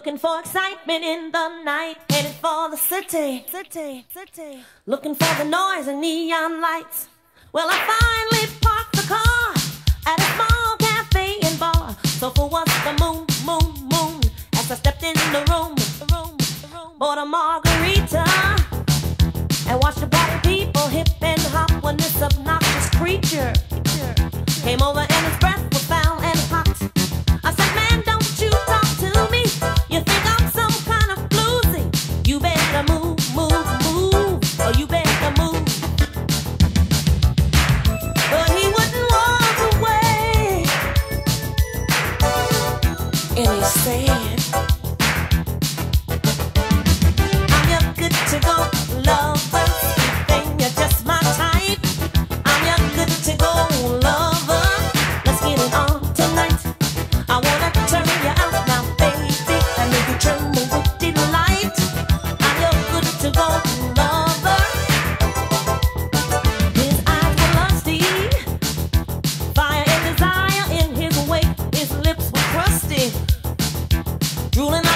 Looking for excitement in the night, headed for the city. Looking for the noise and neon lights. Well, I finally parked the car at a small cafe and bar. So for once the moon. As I stepped in the room, bought a margarita and watched the party people hip and hop when this obnoxious creature came over and his breath was foul and hot. I said, man, don't you talk to me. You think I'm some kind of bluesy? You better move, or you better move. But he wouldn't walk away, and he said, I'm your good to go lover. Think you're just my type. I'm your good to go lover. Let's get it on tonight. I wanna turn you out now, baby, and make you tremble with delight. I'm your good to go lover. His eyes were lusty, fire and desire in his wake. His lips were crusty, drooling